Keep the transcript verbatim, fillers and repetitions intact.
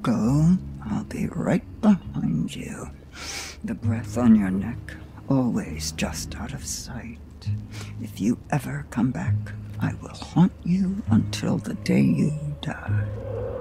go, I'll be right behind you. The breath on your neck, always just out of sight. If you ever come back, I will haunt you until the day you die.